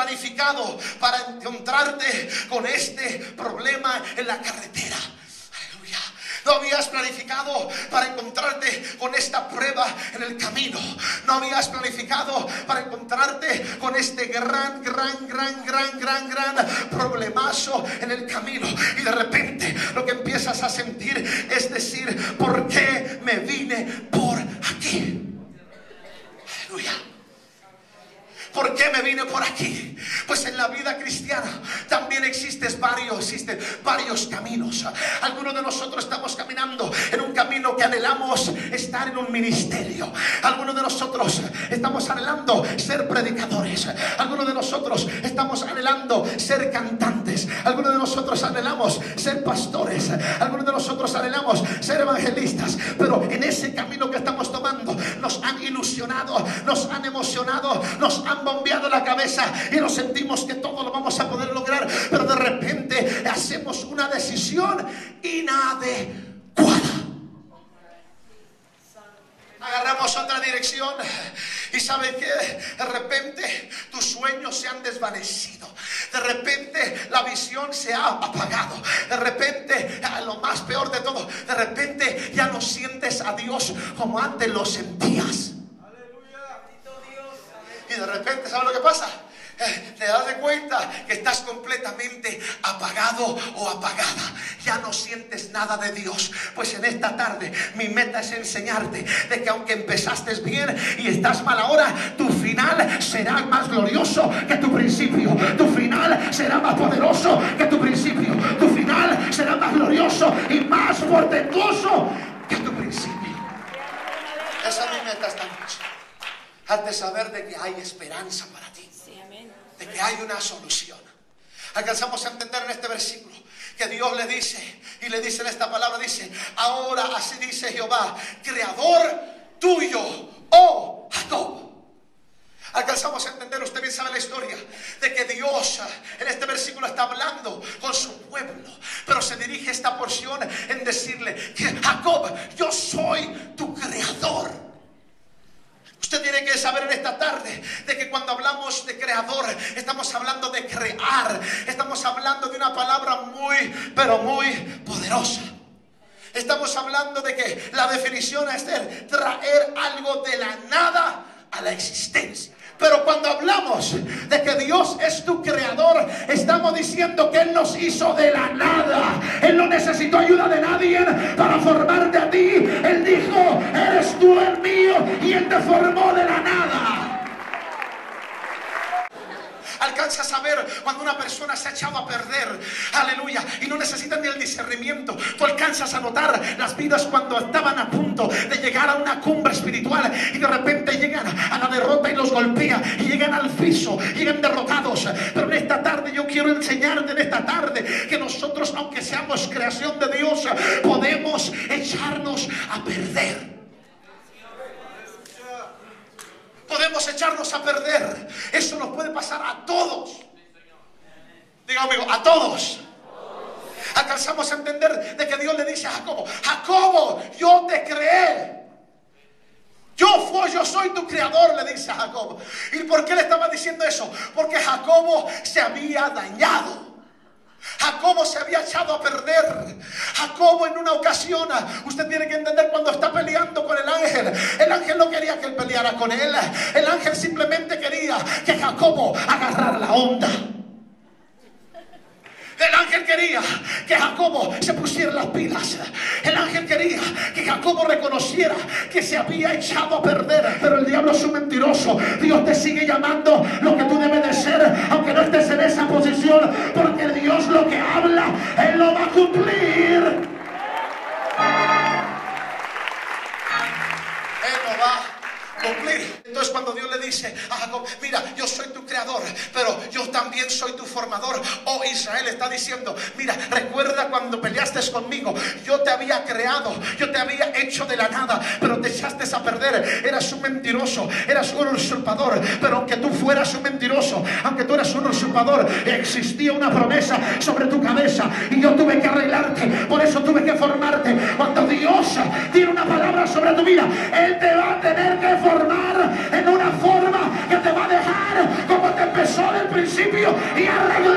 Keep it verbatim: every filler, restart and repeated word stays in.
planificado para encontrarte con este problema en la carretera. Aleluya. No habías planificado para encontrarte con esta prueba en el camino. No habías planificado para encontrarte con este gran, gran, gran, gran, gran, gran problemazo en el camino. Y de repente lo que empiezas a sentir es decir, ¿por qué me vine por aquí? Aleluya. ¿Por qué me vine por aquí? Pues en la vida cristiana también existen varios, existen varios caminos. Algunos de nosotros estamos caminando en un camino que anhelamos estar en un ministerio. Algunos de nosotros estamos anhelando ser predicadores. Algunos de nosotros estamos anhelando ser cantantes. Algunos de nosotros anhelamos ser pastores. Algunos de nosotros anhelamos ser evangelistas. Pero en ese camino que estamos tomando nos han ilusionado, nos han emocionado, nos han bombeado la cabeza y nos sentimos que todo lo vamos a poder lograr, pero de repente hacemos una decisión inadecuada. Agarramos otra dirección y ¿sabe qué? De repente tus sueños se han desvanecido. De repente la visión se ha apagado. De repente, lo más peor de todo, de repente ya no sientes a Dios como antes lo sentías. Y de repente, ¿sabes lo que pasa? Eh, te das de cuenta que estás completamente apagado o apagada. Ya no sientes nada de Dios. Pues en esta tarde mi meta es enseñarte de que aunque empezaste bien y estás mal ahora, tu final será más glorioso que tu principio. Tu final será más poderoso que tu principio. Tu final será más glorioso y más portentoso que tu principio. Esa es mi meta esta noche. Hazte saber de que hay esperanza para ti. Sí, amén. De que hay una solución. Alcanzamos a entender en este versículo que Dios le dice, y le dice en esta palabra, dice, ahora así dice Jehová, creador tuyo, oh Jacob. Alcanzamos a entender, usted bien sabe la historia, de que Dios en este versículo está hablando con su pueblo, pero se dirige esta porción en decirle que Jacob, yo soy tu creador. Usted tiene que saber en esta tarde de que cuando hablamos de creador, estamos hablando de crear. Estamos hablando de una palabra muy, pero muy poderosa. Estamos hablando de que la definición es de traer algo de la nada a la existencia. Pero cuando hablamos de que Dios es tu creador, estamos diciendo que Él nos hizo de la nada. Él no necesitó ayuda de nadie para formarte a ti. Él dijo, eres tú el mío, y Él te formó de la nada. Alcanzas a ver cuando una persona se ha echado a perder, aleluya, y no necesita ni el discernimiento. Tú alcanzas a notar las vidas cuando estaban a punto de llegar a una cumbre espiritual y de repente llegan a la derrota y los golpea y llegan al piso, llegan derrotados. Pero en esta tarde yo quiero enseñarte, en esta tarde, que nosotros, aunque seamos creación de Dios, podemos echarnos a perder. Podemos echarnos a perder. Eso nos puede pasar a todos. Diga amigo, a todos. Alcanzamos a entender de que Dios le dice a Jacobo, Jacobo, yo te creé. Yo fui, yo soy tu creador, le dice a Jacobo. ¿Y por qué le estaba diciendo eso? Porque Jacobo se había dañado. Jacobo se había echado a perder. Jacobo en una ocasión, usted tiene que entender, cuando está peleando con el ángel, el ángel no quería que él peleara con él. El ángel simplemente quería que Jacobo agarrara la onda. El ángel quería que Jacobo se pusiera las pilas. El ángel quería que Jacobo reconociera que se había echado a perder. Pero el diablo es un mentiroso. Dios te sigue llamando lo que tú debes de ser, aunque no estés en esa posición, porque Dios lo que habla, Él lo va a cumplir. Él lo va a cumplir. Entonces cuando Dios le dice a Jacob, mira, yo soy tu creador, pero yo también soy tu formador. Oh Israel, está diciendo, mira, recuerda cuando peleaste conmigo, yo te había creado, yo te había hecho de la nada, pero te echaste a perder. Eras un mentiroso, eras un usurpador. Pero aunque tú fueras un mentiroso, aunque tú eras un usurpador, existía una promesa sobre tu cabeza, y yo tuve que arreglarte. Por eso tuve que formarte. Cuando Dios tiene una palabra sobre tu vida, Él te va a tener que formar en una forma que te va a dejar como te empezó del principio y a